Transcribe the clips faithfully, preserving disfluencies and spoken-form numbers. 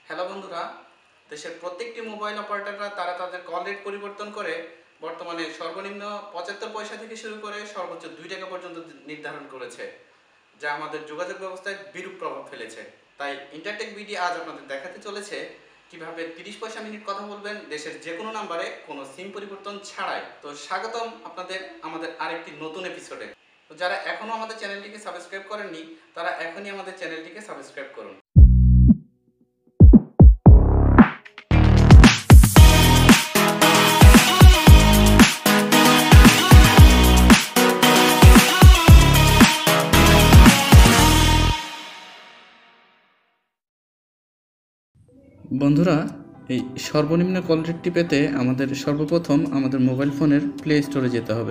Hello বন্ধুরা, দেশের প্রত্যেকটি মোবাইল অপারেটররা তারা তাদের কল রেট পরিবর্তন করে বর্তমানে সর্বনিম্ন পঁচাত্তর পয়সা থেকে শুরু করে সর্বোচ্চ দুই টাকা পর্যন্ত নির্ধারণ করেছে, যা আমাদের যোগাযোগ ব্যবস্থায় বিরূপ প্রভাব ফেলেছে। তাই ইন্টারটেক বিডি আজ আপনাদের দেখাতে চলেছে কিভাবে তিরিশ পয়সা মিনিট কথা বলবেন দেশের যে কোনো নাম্বারে কোনো সিম পরিবর্তন ছাড়াই। তো স্বাগতম আপনাদের আমাদের আরেকটি নতুন এপিসোডে। তো যারা এখনও আমাদের চ্যানেলটিকে সাবস্ক্রাইব করেননি তারা এখনই আমাদের চ্যানেলটিকে সাবস্ক্রাইব করুন। বন্ধুরা, এই সর্বনিম্ন কল রেটটি পেতে আমাদের সর্বপ্রথম আমাদের মোবাইল ফোনের প্লে স্টোরে যেতে হবে।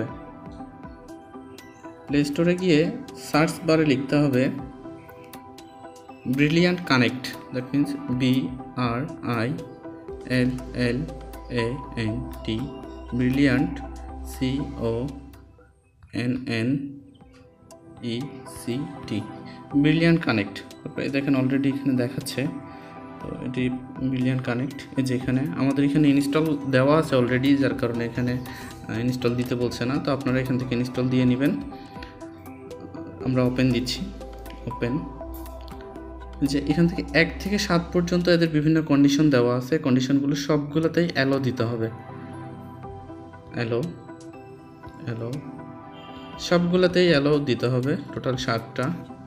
প্লে স্টোরে গিয়ে সার্চ বারে লিখতে হবে Brilliant Connect, that means B R I L L A N T, Brilliant, C O N N E C T, Brilliant Connect. তারপরে দেখেন অলরেডি এখানে দেখাচ্ছে, তো এটি ব্রিলিয়ান্ট কানেক্ট। এই যে এখানে আমাদের এখানে ইনস্টল দেওয়া আছে অলরেডি, যার কারণে এখানে ইনস্টল দিতে বলছে না। তো আপনারা এখান থেকে ইনস্টল দিয়ে নেবেন। আমরা ওপেন দিচ্ছি, ওপেন। যে এখান থেকে এক থেকে সাত পর্যন্ত এদের বিভিন্ন কন্ডিশন দেওয়া আছে, কন্ডিশনগুলো সবগুলোতেই অ্যালো দিতে হবে। অ্যালো অ্যালো সবগুলোতেই অ্যালো দিতে হবে, টোটাল সাতটা।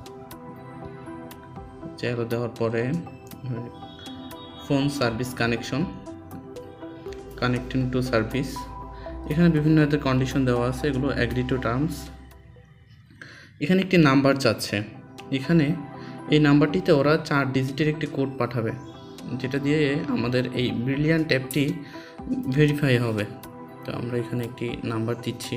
যে অ্যালো দেওয়ার পরে phone service connection, connecting to service, এখানে বিভিন্ন এদের কন্ডিশন দেওয়া আছে, এগুলো অ্যাগ্রি টু টার্মস। এখানে একটি নাম্বার চাচ্ছে, এখানে এই নাম্বারটিতে ওরা চার ডিজিটের একটি কোড পাঠাবে, যেটা দিয়ে আমাদের এই ব্রিলিয়ান্ট অ্যাপটি ভেরিফাই হবে। তো আমরা এখানে একটি নাম্বার দিচ্ছি,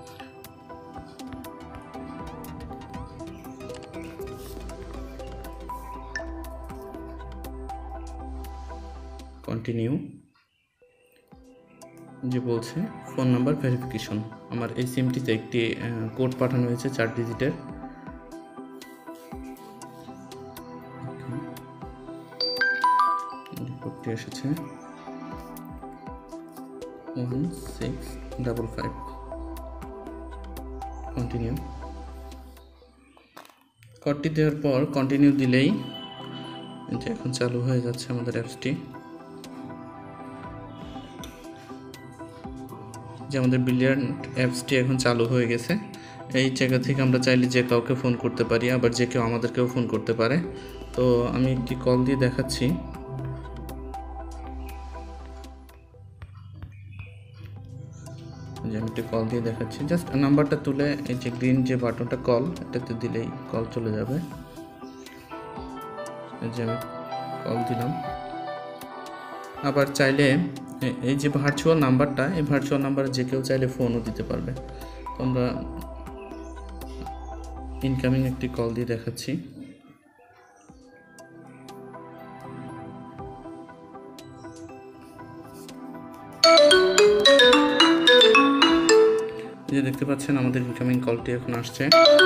কন্টিনিউ। যে বলছে ফোন নাম্বার ভেরিফিকেশন, আমার এই সিমটিতে একটি কোড পাঠানো হয়েছে চার ডিজিটের। কোডটি এসেছে one six double five. Continue. কোডটি দেওয়ার পর কন্টিনিউ দিলেই যে এখন চালু হয়ে যাচ্ছে আমাদের অ্যাপসটি। যে আমাদের ব্রিলিয়ান্ট অ্যাপসটি এখন চালু হয়ে গেছে। এই জায়গা থেকে আমরা চাইলে যে কাউকে ফোন করতে পারি, আবার যে কেউ আমাদেরকেও ফোন করতে পারে। তো আমি একটি কল দিয়ে দেখাচ্ছি। যে আমি একটি কল দিয়ে দেখাচ্ছি, জাস্ট নাম্বারটা তুলে এই যে গ্রিন যে বাটনটা কল, এটাতে দিলেই কল চলে যাবে। এই যে আমি কল দিলাম। আবার চাইলে এই যে ভার্চুয়াল নাম্বারটা, এই ভার্চুয়াল নাম্বারে যে কেউ চাইলে ফোনও দিতে পারবে। তো আমরা ইনকামিং একটি কল দিয়ে দেখাচ্ছি। যে দেখতে পাচ্ছেন আমাদের ইনকামিং কলটি এখন আসছে।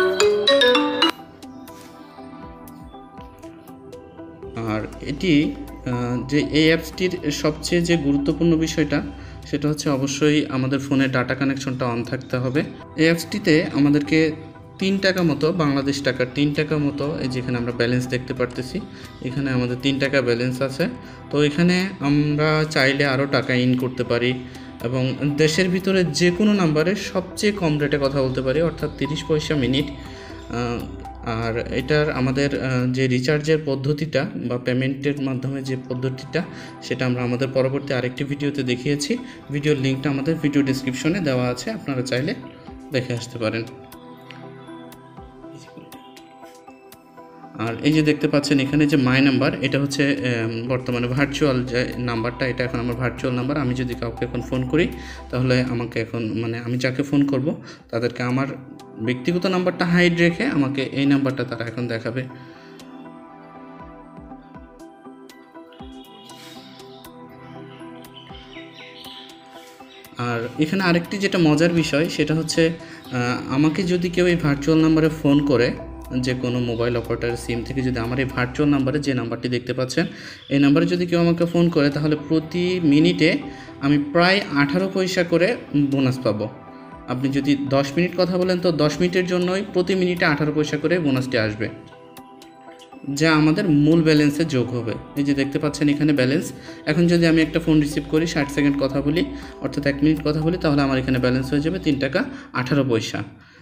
আর এটি যে এই অ্যাপসটির সবচেয়ে যে গুরুত্বপূর্ণ বিষয়টা, সেটা হচ্ছে অবশ্যই আমাদের ফোনে ডাটা কানেকশনটা অন থাকতে হবে। এই অ্যাপসটিতে আমাদেরকে তিন টাকা মতো, বাংলাদেশ টাকার তিন টাকা মতো, এই যেখানে আমরা ব্যালেন্স দেখতে পারতেছি, এখানে আমাদের তিন টাকা ব্যালেন্স আছে। তো এখানে আমরা চাইলে আরও টাকা ইন করতে পারি এবং দেশের ভিতরে যে কোনো নাম্বারে সবচেয়ে কম রেটে কথা বলতে পারি, অর্থাৎ তিরিশ পয়সা মিনিট। আর এটার আমাদের যে রিচার্জের পদ্ধতিটা বা পেমেন্টের মাধ্যমে যে পদ্ধতিটা, সেটা আমরা আমাদের পরবর্তী আরেকটি ভিডিওতে দেখিয়েছি। ভিডিওর লিঙ্কটা আমাদের ভিডিও ডেসক্রিপশনে দেওয়া আছে, আপনারা চাইলে দেখে আসতে পারেন। আর এই যে দেখতে পাচ্ছেন এখানে যে মাই নাম্বার, এটা হচ্ছে বর্তমানে ভার্চুয়াল যে নাম্বারটা, এটা এখন আমার ভার্চুয়াল নাম্বার। আমি যদি কাউকে এখন ফোন করি, তাহলে আমাকে এখন মানে আমি যাকে ফোন করব তাদেরকে আমার ব্যক্তিগত নাম্বারটা হাইড রেখে আমাকে এই নাম্বারটা তারা এখন দেখাবে। আর এখানে আরেকটি যেটা মজার বিষয়, সেটা হচ্ছে আমাকে যদি কেউ এই ভার্চুয়াল নাম্বারে ফোন করে, যে কোনো মোবাইল অপারেটরের সিম থেকে যদি আমার এই ভার্চুয়াল নাম্বারে, যে নাম্বারটি দেখতে পাচ্ছেন এই নাম্বারে যদি কেউ আমাকে ফোন করে, তাহলে প্রতি মিনিটে আমি প্রায় আঠারো পয়সা করে বোনাস পাবো। আপনি যদি দশ মিনিট কথা বলেন তো দশ মিনিটের জন্যই প্রতি মিনিটে আঠারো পয়সা করে বোনাসটি আসবে, যা আমাদের মূল ব্যালেন্সে যোগ হবে। এই যে দেখতে পাচ্ছেন এখানে ব্যালেন্স। এখন যদি আমি একটা ফোন রিসিভ করি, ষাট সেকেন্ড কথা বলি, অর্থাৎ এক মিনিট কথা বলি, তাহলে আমার এখানে ব্যালেন্স হয়ে যাবে তিন টাকা আঠারো পয়সা।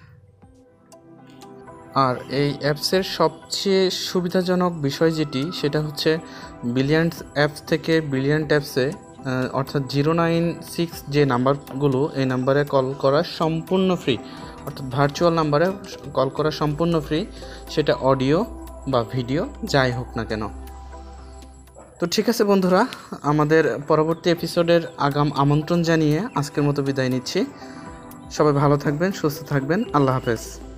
আর এই অ্যাপসের সবচেয়ে সুবিধাজনক বিষয় যেটি, সেটা হচ্ছে ব্রিলিয়ান্ট অ্যাপস থেকে ব্রিলিয়ান্ট অ্যাপসে অর্থাৎ জিরো নাইন সিক্স যে নাম্বারগুলো, এই নাম্বারে কল করা সম্পূর্ণ ফ্রি, অর্থাৎ ভার্চুয়াল নাম্বারে কল করা সম্পূর্ণ ফ্রি, সেটা অডিও বা ভিডিও যাই হোক না কেন। তো ঠিক আছে বন্ধুরা, আমাদের পরবর্তী এপিসোডের আগাম আমন্ত্রণ জানিয়ে আজকের মতো বিদায় নিচ্ছি। সবাই ভালো থাকবেন, সুস্থ থাকবেন, আল্লাহ হাফেজ।